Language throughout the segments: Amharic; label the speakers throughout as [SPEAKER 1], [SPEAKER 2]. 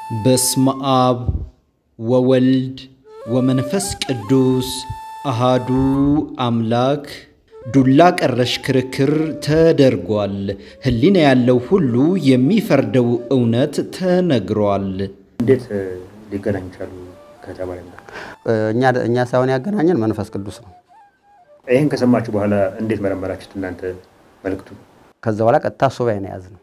[SPEAKER 1] በስመ አብ ወወልድ ወመንፈስ ቅዱስ አሃዱ አምላክ ዱላ ቀረሽ ክርክር ተደርጓል። ህሊና ያለው ሁሉ የሚፈርደው እውነት ተነግሯል።
[SPEAKER 2] እንዴት ሊገናኙ ቻሉ ከተባለና
[SPEAKER 3] እኛ ሳይሆን ያገናኘን መንፈስ ቅዱስ ነው።
[SPEAKER 2] ይሄን ከሰማችሁ በኋላ እንዴት መረመራችሁት እናንተ መልክቱ?
[SPEAKER 3] ከዛ በኋላ ቀጥታ ሱባኤ ነው ያዝነው።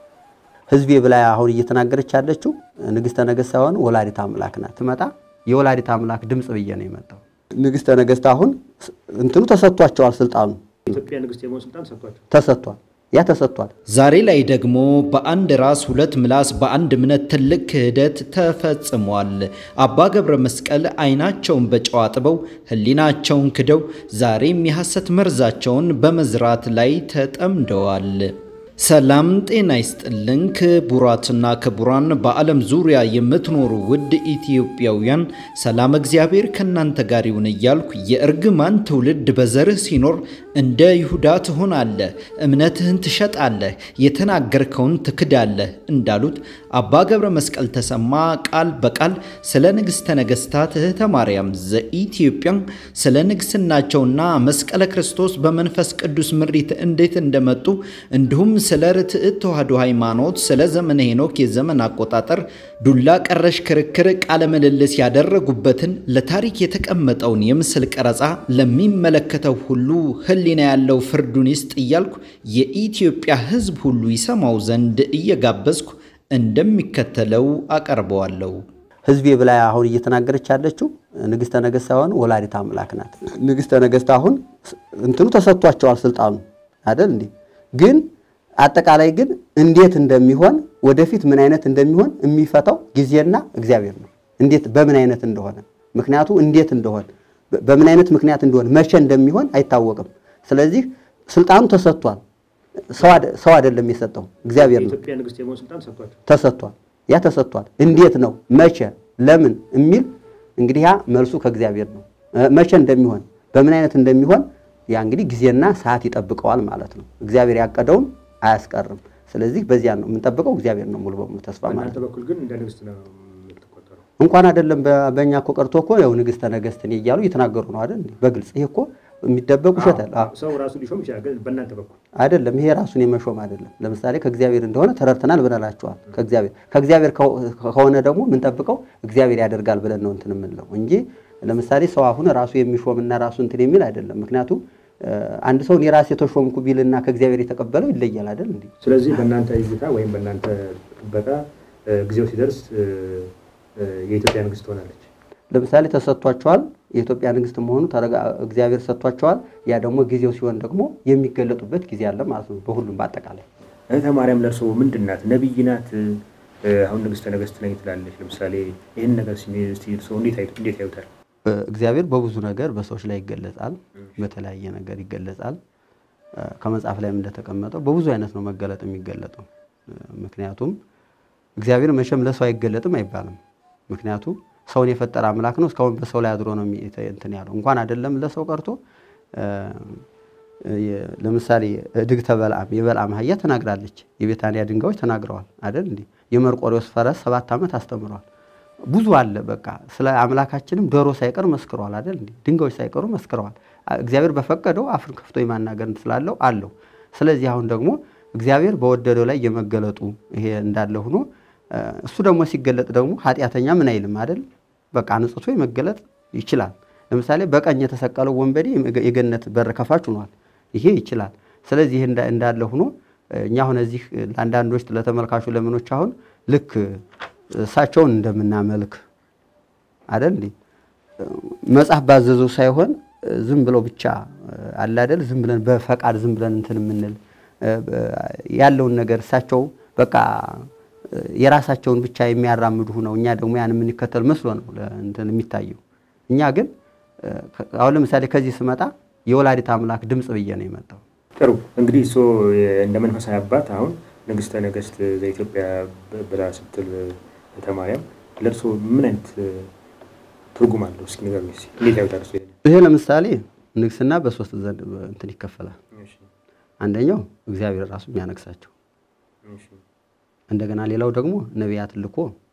[SPEAKER 3] ህዝቤ ብላ አሁን እየተናገረች ያለችው ንግስተ ነገስት ሳይሆን ወላዲተ አምላክ ናት። ትመጣ የወላዲተ አምላክ ድምጽ ብዬ ነው የመጣው። ንግስተ ነገስት አሁን እንትኑ ተሰጥቷቸዋል ስልጣኑ።
[SPEAKER 2] ኢትዮጵያ ንግስት የመሆን ስልጣን
[SPEAKER 3] ተሰጥቷል። ያ ተሰጥቷል።
[SPEAKER 1] ዛሬ ላይ ደግሞ በአንድ ራስ ሁለት ምላስ በአንድ እምነት ትልቅ ክህደት ተፈጽሟል። አባ ገብረ መስቀል አይናቸውን በጨው አጥበው ህሊናቸውን ክደው ዛሬም የሐሰት መርዛቸውን በመዝራት ላይ ተጠምደዋል። ሰላም ጤና ይስጥልን ክቡራትና ክቡራን በዓለም ዙሪያ የምትኖሩ ውድ ኢትዮጵያውያን ሰላም እግዚአብሔር ከናንተ ጋር ይሁን እያልኩ የእርግማን ትውልድ በዘርህ ሲኖር እንደ ይሁዳ ትሆናለህ፣ እምነትህን ትሸጣለህ፣ የተናገርከውን ትክዳለህ እንዳሉት አባ ገብረ መስቀል ተሰማ ቃል በቃል ስለ ንግስተ ነገስታት እህተ ማርያም ዘኢትዮጵያ ስለ ንግስናቸውና መስቀለ ክርስቶስ በመንፈስ ቅዱስ ምሪት እንዴት እንደመጡ እንዲሁም ስለ ርትዕት ተዋሕዶ ሃይማኖት ስለ ዘመነ ሄኖክ የዘመን አቆጣጠር ዱላ ቀረሽ ክርክር ቃለ ምልልስ ያደረጉበትን ለታሪክ የተቀመጠውን የምስል ቀረጻ ለሚመለከተው ሁሉ ህሊና ያለው ፍርዱን ይስጥ እያልኩ የኢትዮጵያ ሕዝብ ሁሉ ይሰማው ዘንድ እየጋበዝኩ እንደሚከተለው አቀርበዋለሁ።
[SPEAKER 3] ህዝቤ ብላ አሁን እየተናገረች ያለችው ንግስተ ነገስት ሳይሆን ወላዲተ አምላክ ናት። ንግስተ ነገስት አሁን እንትኑ ተሰጥቷቸዋል ስልጣኑ አይደል እንዴ? ግን አጠቃላይ ግን እንዴት እንደሚሆን ወደፊት ምን አይነት እንደሚሆን የሚፈታው ጊዜና እግዚአብሔር ነው። እንዴት በምን አይነት እንደሆነ ምክንያቱ እንዴት እንደሆነ በምን አይነት ምክንያት እንደሆነ መቼ እንደሚሆን አይታወቅም። ስለዚህ ስልጣኑ ተሰጥቷል። ሰው አይደለም የሰጠው እግዚአብሔር ነው።
[SPEAKER 2] ኢትዮጵያ ንግስት የመሆን ስልጣን
[SPEAKER 3] ተሰጥቷል። ያ ተሰጥቷል። እንዴት ነው መቼ ለምን የሚል እንግዲህ ያ መልሱ ከእግዚአብሔር ነው። መቼ እንደሚሆን በምን አይነት እንደሚሆን ያ እንግዲህ ጊዜና ሰዓት ይጠብቀዋል ማለት ነው። እግዚአብሔር ያቀደውን አያስቀርም። ስለዚህ በዚያ ነው የምንጠብቀው እግዚአብሔር ነው ሙሉ በሙሉ ተስፋ ማለት ነው።
[SPEAKER 2] በኩል ግን እንደ ንግስት ነው የምትቆጠረው።
[SPEAKER 3] እንኳን አይደለም በእኛ እኮ ቀርቶ እኮ ያው ንግስተ ነገስት ነው እያሉ እየተናገሩ ነው አይደል? በግልጽ ይሄ እኮ የሚደበቅ ውሸት አለ።
[SPEAKER 2] ሰው ራሱ ሊሾም ይችላል፣ ግን በእናንተ በኩል
[SPEAKER 3] አይደለም። ይሄ ራሱን የመሾም አይደለም። ለምሳሌ ከእግዚአብሔር እንደሆነ ተረድተናል ብለናቸዋል። ከእግዚአብሔር ከሆነ ደግሞ ምን ጠብቀው እግዚአብሔር ያደርጋል ብለን ነው እንትን የምንለው እንጂ ለምሳሌ ሰው አሁን ራሱ የሚሾምና ራሱ እንትን የሚል አይደለም። ምክንያቱም አንድ ሰው የራስ የተሾምኩ ቢልና ከእግዚአብሔር የተቀበለው ይለያል አይደል እንዴ? ስለዚህ
[SPEAKER 2] በእናንተ እይታ ወይም በእናንተ ጥበቃ ጊዜው ሲደርስ የኢትዮጵያ ንግስት ሆናለች።
[SPEAKER 3] ለምሳሌ ተሰጥቷቸዋል። የኢትዮጵያ ንግስት መሆኑ እግዚአብሔር ሰጥቷቸዋል። ያ ደግሞ ጊዜው ሲሆን ደግሞ የሚገለጡበት ጊዜ አለ ማለት ነው። በሁሉም በአጠቃላይ
[SPEAKER 2] እህተ ማርያም ለርሶ ምንድናት? ነብይ ናት? አሁን ንግስተ ነገስት ነኝ ትላለች። ለምሳሌ ይሄን ነገር ሲርሶ እንዴት ያዩታል?
[SPEAKER 3] እግዚአብሔር በብዙ ነገር በሰዎች ላይ ይገለጻል፣ በተለያየ ነገር ይገለጻል። ከመጽሐፍ ላይም እንደተቀመጠው በብዙ አይነት ነው መገለጥ የሚገለጠው። ምክንያቱም እግዚአብሔር መቼም ለሰው አይገለጥም አይባልም። ምክንያቱም ሰውን የፈጠረ አምላክ ነው። እስካሁን በሰው ላይ አድሮ ነው እንትን ያለው። እንኳን አይደለም ለሰው ቀርቶ ለምሳሌ ድግተ በልዓም የበልዓም አህያ ተናግራለች። የቤታንያ ድንጋዮች ተናግረዋል አይደል እንዴ? የመርቆሬዎስ ፈረስ 7 ዓመት አስተምሯል። ብዙ አለ በቃ ስለ አምላካችንም ዶሮ ሳይቀር መስክሯል አይደል እንዴ? ድንጋዮች ሳይቀሩ መስክረዋል። እግዚአብሔር በፈቀደው አፍን ከፍቶ የማናገር ስላለው አለው። ስለዚህ አሁን ደግሞ እግዚአብሔር በወደደው ላይ የመገለጡ ይሄ እንዳለ ሆኖ እሱ ደግሞ ሲገለጥ ደግሞ ኃጢያተኛ ምን አይልም አይደል? በቃ ንጽቶ የመገለጥ ይችላል። ለምሳሌ በቀኝ የተሰቀለው ወንበዴ የገነት በር ከፋች ሆኗል። ይሄ ይችላል። ስለዚህ ይሄ እንዳለ ሆኖ እኛ አሁን እዚህ ለአንዳንዶች ለተመልካቹ ለምኖች አሁን ልክ እሳቸውን እንደምናመልክ አይደል እንዴ? መጽሐፍ ባዘዘው ሳይሆን ዝም ብለው ብቻ አለ አይደል? ዝም ብለን በፈቃድ ዝም ብለን እንትን ምንል ያለውን ነገር እሳቸው በቃ የራሳቸውን ብቻ የሚያራምዱ ነው። እኛ ደግሞ ያን የምንከተል መስሎ ነው እንትን የሚታየው። እኛ ግን አሁን ለምሳሌ ከዚህ ስመጣ የወላዲተ አምላክ ድምጽ ብዬ ነው የመጣው።
[SPEAKER 2] ጥሩ እንግዲህ እንደ መንፈሳዊ አባት አሁን ንግስተ ነገስት ዘኢትዮጵያ ብላ ስትል እህተ ማርያም ለርሶ ምን አይነት ትርጉም አለው? እስኪ ንገሩኝ። እንዴት ያዩታል?
[SPEAKER 3] ይሄ ለምሳሌ ንግስና በሶስት ዘንድ እንትን ይከፈላል። አንደኛው እግዚአብሔር ራሱ የሚያነግሳቸው እንደገና ሌላው ደግሞ ነቢያት ልኮ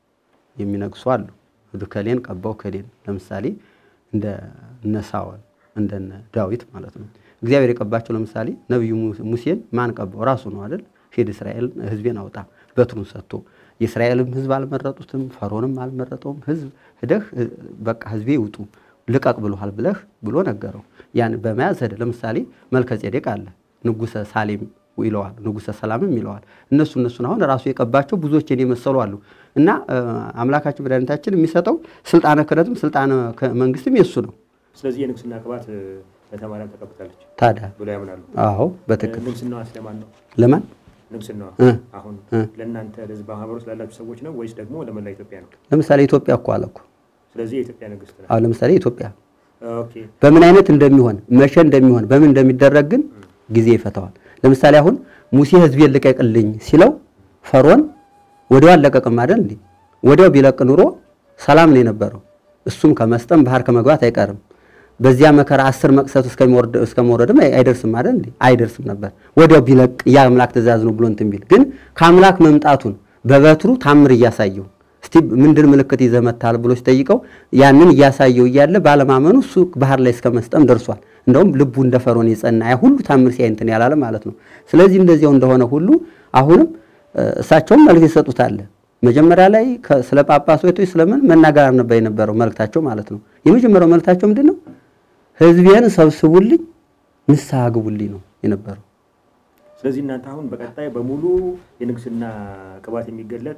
[SPEAKER 3] የሚነግሱ አሉ ከሌን ቀባው ከሌን ለምሳሌ እንደ ነሳውል እንደ ዳዊት ማለት ነው እግዚአብሔር የቀባቸው ለምሳሌ ነብዩ ሙሴን ማን ቀባው ራሱ ነው አይደል ሄድ እስራኤል ህዝቤን አውጣ በትሩን ሰጥቶ የእስራኤልም ህዝብ አልመረጡትም ፈርዖንም አልመረጠውም ህዝብ ሄደህ በቃ ህዝቤ ይውጡ ልቀቅ ብሎሃል ብሎ ነገረው ያን በመያዝ ሄደ ለምሳሌ መልከጼዴቅ አለ ንጉሰ ሳሌም ይለዋል ንጉሰ ሰላምም ይለዋል እነሱን አሁን ራሱ የቀባቸው ብዙዎች የመሰሉ አሉ እና አምላካችን መድኃኒታችን የሚሰጠው ስልጣነ ክህነትም ስልጣነ መንግስትም የሱ ነው
[SPEAKER 2] ስለዚህ የንግስና ቅባት ለተማሪያም ተቀብታለች
[SPEAKER 3] ታዲያ
[SPEAKER 2] ብሎ ያምናሉ
[SPEAKER 3] አዎ በትክክል
[SPEAKER 2] ንግስናዋ ስለማን ነው
[SPEAKER 3] ለማን
[SPEAKER 2] ንግስናዋ አሁን ለእናንተ ለህዝብ ማህበሩ ስላላችሁ ሰዎች ነው ወይስ ደግሞ ለመላ ኢትዮጵያ ነው ለምሳሌ
[SPEAKER 3] ኢትዮጵያ እኮ አለኩ
[SPEAKER 2] ስለዚህ የኢትዮጵያ ንግስት ነው
[SPEAKER 3] አሁን ለምሳሌ ኢትዮጵያ
[SPEAKER 2] ኦኬ
[SPEAKER 3] በምን አይነት እንደሚሆን መቼ እንደሚሆን በምን እንደሚደረግ ግን ጊዜ ይፈታዋል ለምሳሌ አሁን ሙሴ ህዝቤን ልቀቅልኝ ሲለው ፈርዖን ወዲያው አለቀቀም አይደል እንዴ ወዲያው ቢለቅ ኑሮ ሰላም ነው የነበረው እሱም ከመስጠም ባህር ከመግባት አይቀርም በዚያ መከራ 10 መቅሰፍት እስከመወረድም አይደርስም አይደል እንዴ አይደርስም ነበር ወዲያው ቢለቅ ያ አምላክ ተዛዝ ነው ብሎ እንትን ቢል ግን ከአምላክ መምጣቱን በበትሩ ታምር ያሳየው እስቲ ምንድን ምልክት ይዘመታል ብሎ ሲጠይቀው ያንን ያሳየው ይያለ ባለማመኑ እሱ ባህር ላይ እስከመስጠም ደርሷል እንደውም ልቡ እንደ ፈርዖን የጸና ያ ሁሉ ታምር ሲያንተን ያላለ ማለት ነው ስለዚህ እንደዚያው እንደሆነ ሁሉ አሁንም እሳቸውም መልእክት ይሰጡታል መጀመሪያ ላይ ስለ ጳጳስ ወይቶ ስለምን መናገር ነበር የነበረው መልእክታቸው ማለት ነው የመጀመሪያው መልእክታቸው ምንድነው ህዝቤን ሰብስቡልኝ ንስሐ ግቡልኝ ነው የነበረው
[SPEAKER 2] ስለዚህ እናንተ አሁን በቀጣይ በሙሉ የንግስና ቅባት የሚገለጥ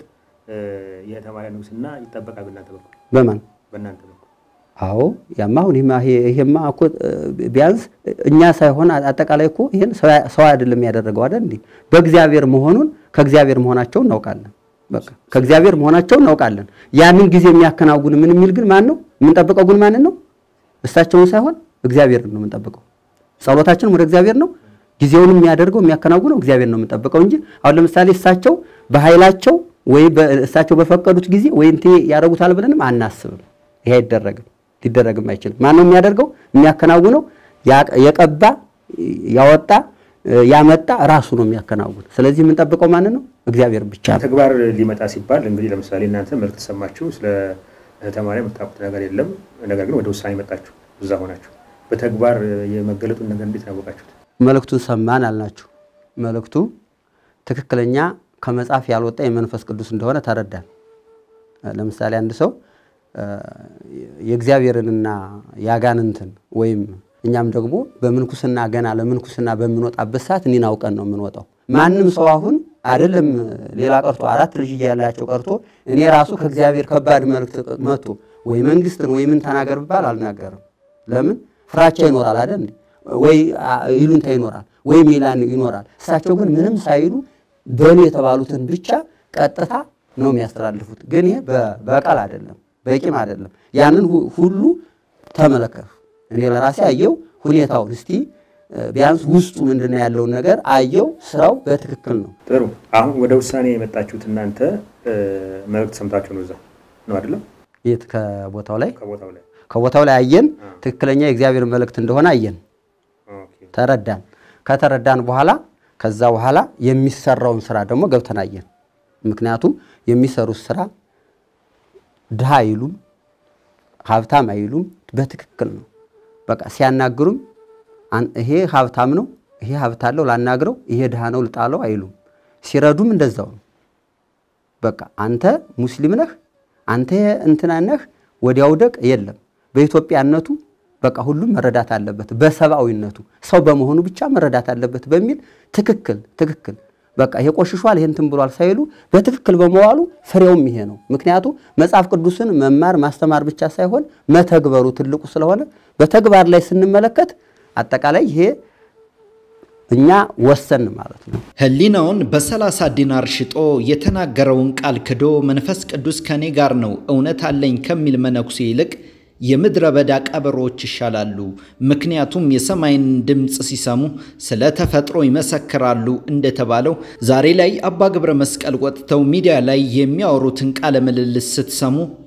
[SPEAKER 2] የተማሪያ ንግስና ይተበቃል በእናንተ በኩል በእናንተ በኩል
[SPEAKER 3] አዎ ያማሁን ይሄማ እኮ ቢያንስ እኛ ሳይሆን አጠቃላይ እኮ ይሄን ሰው አይደለም ያደረገው አይደል እንዴ በእግዚአብሔር መሆኑን ከእግዚአብሔር መሆናቸው እናውቃለን በቃ ከእግዚአብሔር መሆናቸው እናውቃለን ያንን ጊዜ የሚያከናውን ምን የሚል ግን ማን ነው ምን ጠብቀው ግን ማን ነው እሳቸውን ሳይሆን እግዚአብሔር ነው ምን ጠብቀው ጸሎታችን ወደ እግዚአብሔር ነው ጊዜውንም የሚያደርገው የሚያከናውነው እግዚአብሔር ነው ምን ጠብቀው እንጂ አሁን ለምሳሌ እሳቸው በኃይላቸው ወይ በእሳቸው በፈቀዱት ጊዜ ወይ እንት ያደርጉታል ብለንም አናስብም ይሄ አይደረግም ሊደረግም አይችልም ማን ነው የሚያደርገው የሚያከናውነው የቀባ ያወጣ ያመጣ ራሱ ነው የሚያከናውን ስለዚህ ምን ጠብቀው ማን ነው እግዚአብሔር ብቻ
[SPEAKER 2] ተግባር ሊመጣ ሲባል እንግዲህ ለምሳሌ እናንተ መልእክት ተሰማችሁ ስለ ተማሪያ መጣቁት ነገር የለም ነገር ግን ወደ ውሳኔ መጣችሁ እዛ ሆናችሁ በተግባር የመገለጡን ነገር እንዴት ያወቃችሁት
[SPEAKER 3] መልእክቱን ሰማን አልናችሁ መልእክቱ ትክክለኛ ከመጻፍ ያልወጣ የመንፈስ ቅዱስ እንደሆነ ተረዳን ለምሳሌ አንድ ሰው የእግዚአብሔርንና ያጋንንትን ወይም እኛም ደግሞ በመንኩስና ገና ለመንኩስና በሚወጣበት ሰዓት እኔን አውቀን ነው የምንወጣው ማንንም ሰው አሁን አይደለም ሌላ ቀርቶ አራት ልጅ ያላቸው ቀርቶ እኔ ራሱ ከእግዚአብሔር ከባድ መልእክት መጥቶ ወይ መንግስትን ወይ ምን ተናገር ባል አልናገርም ለምን ፍራቻ ይኖራል አይደል ወይ ይሉንታ ይኖራል ወይ ሚላን ይኖራል እሳቸው ግን ምንም ሳይሉ በሉ የተባሉትን ብቻ ቀጥታ ነው የሚያስተላልፉት ግን ይሄ በቃል አይደለም በቂም አይደለም ያንን ሁሉ ተመለከቱ እኔ ለራሴ አየው ሁኔታው እስቲ ቢያንስ ውስጡ ምንድነው ያለው ነገር አየው ስራው በትክክል ነው
[SPEAKER 2] ጥሩ አሁን ወደ ውሳኔ የመጣችሁት እናንተ መልእክት ሰምታችሁ ነው እዛ ነው አይደል
[SPEAKER 3] የት ከቦታው ላይ አየን ትክክለኛ የእግዚአብሔር መልእክት እንደሆነ አየን ተረዳን ከተረዳን በኋላ ከዛ በኋላ የሚሰራውን ስራ ደግሞ ገብተን አየን ምክንያቱም የሚሰሩት ስራ ድሃ አይሉም ሀብታም አይሉም በትክክል ነው በቃ ሲያናግሩም ይሄ ሀብታም ነው ይሄ ሀብታለው ላናግረው ይሄ ድሃ ነው ልጣለው አይሉም ሲረዱም እንደዛው ነው በቃ አንተ ሙስሊም ነህ አንተ እንትና ነህ ወዲያው ደቅ የለም በኢትዮጵያነቱ በቃ ሁሉም መረዳት አለበት በሰባዊነቱ ሰው በመሆኑ ብቻ መረዳት አለበት በሚል ትክክል በቃ ይሄ ቆሽሿል ይሄን እንትን ብሏል ሳይሉ በትክክል በመዋሉ ፍሬውም ይሄ ነው ምክንያቱም መጽሐፍ ቅዱስን መማር ማስተማር ብቻ ሳይሆን መተግበሩ ትልቁ ስለሆነ በተግባር ላይ ስንመለከት አጠቃላይ ይሄ እኛ ወሰን ማለት ነው
[SPEAKER 1] ህሊናውን በ30 ዲናር ሽጦ የተናገረውን ቃል ክዶ መንፈስ ቅዱስ ከኔ ጋር ነው እውነት አለኝ ከሚል መነኩሴ ይልቅ የምድረ በዳ ቀበሮች ይሻላሉ ምክንያቱም የሰማይን ድምጽ ሲሰሙ ስለ ተፈጥሮ ይመሰክራሉ እንደተባለው ዛሬ ላይ አባ ገብረ መስቀል ወጥተው ሚዲያ ላይ የሚያወሩትን ቃለ ምልልስ ስትሰሙ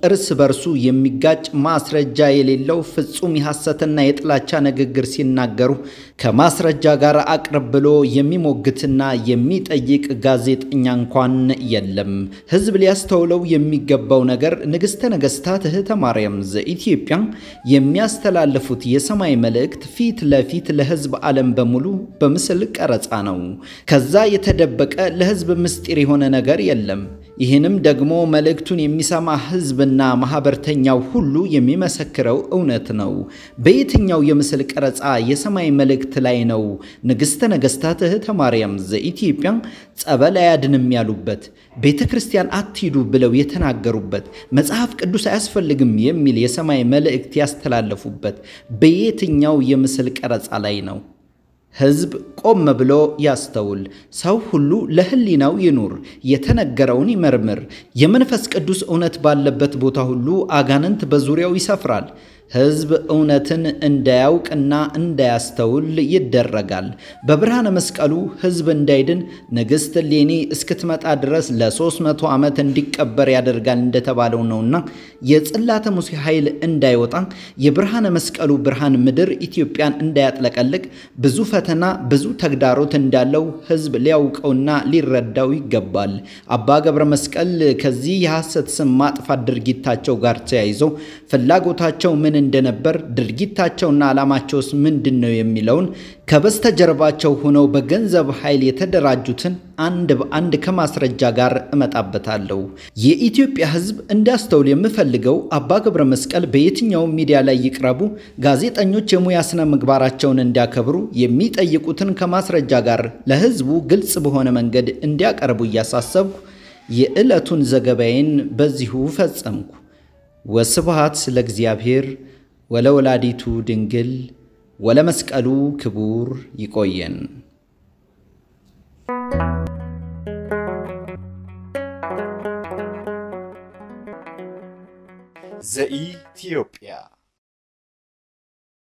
[SPEAKER 1] እርስ በርሱ የሚጋጭ ማስረጃ የሌለው ፍጹም የሐሰትና የጥላቻ ንግግር ሲናገሩ ከማስረጃ ጋር አቅርብ ብሎ የሚሞግትና የሚጠይቅ ጋዜጠኛ እንኳን የለም። ህዝብ ሊያስተውለው የሚገባው ነገር ንግሥተ ነገሥታት እህተ ማርያም ዘኢትዮጵያ የሚያስተላልፉት የሰማይ መልእክት ፊት ለፊት ለህዝብ ዓለም በሙሉ በምስል ቀረጻ ነው። ከዛ የተደበቀ ለህዝብ ምስጢር የሆነ ነገር የለም። ይህንም ደግሞ መልእክቱን የሚሰማ ህዝብና ማህበርተኛው ሁሉ የሚመሰክረው እውነት ነው። በየትኛው የምስል ቀረጻ የሰማይ መልእክት ላይ ነው ንግሥተ ነገሥታት እህተ ማርያም ዘኢትዮጵያ ጸበል አያድንም ያሉበት፣ ቤተክርስቲያን አትሂዱ ብለው የተናገሩበት፣ መጽሐፍ ቅዱስ አያስፈልግም የሚል የሰማይ መልእክት ያስተላለፉበት በየትኛው የምስል ቀረጻ ላይ ነው? ህዝብ ቆም ብሎ ያስተውል። ሰው ሁሉ ለህሊናው ይኑር፣ የተነገረውን ይመርምር። የመንፈስ ቅዱስ እውነት ባለበት ቦታ ሁሉ አጋንንት በዙሪያው ይሰፍራል። ህዝብ እውነትን እንዳያውቅና እንዳያስተውል ይደረጋል። በብርሃነ መስቀሉ ህዝብ እንዳይድን ንግሥት እሌኒ እስክትመጣ ድረስ ለ300 ዓመት እንዲቀበር ያደርጋል እንደተባለው ነውና የጽላተ ሙሴ ኃይል እንዳይወጣ የብርሃነ መስቀሉ ብርሃን ምድር ኢትዮጵያን እንዳያጥለቀልቅ ብዙ ፈተና ብዙ ተግዳሮት እንዳለው ህዝብ ሊያውቀውና ሊረዳው ይገባል። አባ ገብረ መስቀል ከዚህ የሐሰት ስም ማጥፋት ድርጊታቸው ጋር ተያይዞ ፍላጎታቸው ምን እንደነበር ድርጊታቸውና ዓላማቸውስ ምንድነው የሚለውን ከበስተጀርባቸው ሆነው በገንዘብ ኃይል የተደራጁትን አንድ በአንድ ከማስረጃ ጋር እመጣበታለሁ። የኢትዮጵያ ህዝብ እንዳስተውል የምፈልገው አባ ገብረ መስቀል በየትኛው ሚዲያ ላይ ይቅረቡ፣ ጋዜጠኞች የሙያ ስነ ምግባራቸውን እንዲያከብሩ፣ የሚጠይቁትን ከማስረጃ ጋር ለህዝቡ ግልጽ በሆነ መንገድ እንዲያቀርቡ እያሳሰብኩ የዕለቱን ዘገባዬን በዚሁ ፈጸምኩ። ወስብሐት ለእግዚአብሔር ወለወላዲቱ ድንግል ወለመስቀሉ ክቡር። ይቆየን።
[SPEAKER 4] ዘኢትዮጵያ